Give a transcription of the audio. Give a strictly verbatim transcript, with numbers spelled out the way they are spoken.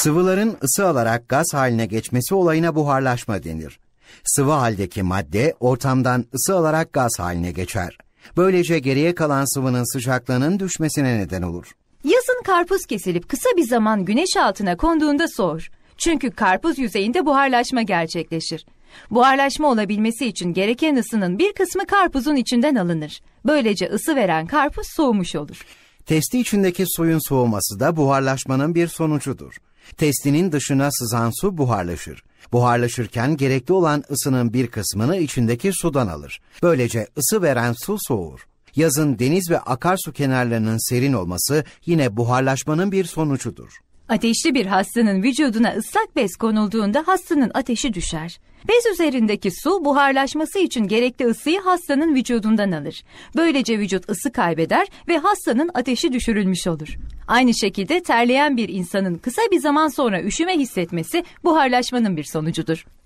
Sıvıların ısı alarak gaz haline geçmesi olayına buharlaşma denir. Sıvı haldeki madde ortamdan ısı alarak gaz haline geçer. Böylece geriye kalan sıvının sıcaklığının düşmesine neden olur. Yazın karpuz kesilip kısa bir zaman güneş altına konduğunda soğur. Çünkü karpuz yüzeyinde buharlaşma gerçekleşir. Buharlaşma olabilmesi için gereken ısının bir kısmı karpuzun içinden alınır. Böylece ısı veren karpuz soğumuş olur. Testi içindeki suyun soğuması da buharlaşmanın bir sonucudur. Testinin dışına sızan su buharlaşır. Buharlaşırken gerekli olan ısının bir kısmını içindeki sudan alır. Böylece ısı veren su soğur. Yazın deniz ve akarsu kenarlarının serin olması yine buharlaşmanın bir sonucudur. Ateşli bir hastanın vücuduna ıslak bez konulduğunda hastanın ateşi düşer. Bez üzerindeki su buharlaşması için gerekli ısıyı hastanın vücudundan alır. Böylece vücut ısı kaybeder ve hastanın ateşi düşürülmüş olur. Aynı şekilde terleyen bir insanın kısa bir zaman sonra üşüme hissetmesi buharlaşmanın bir sonucudur.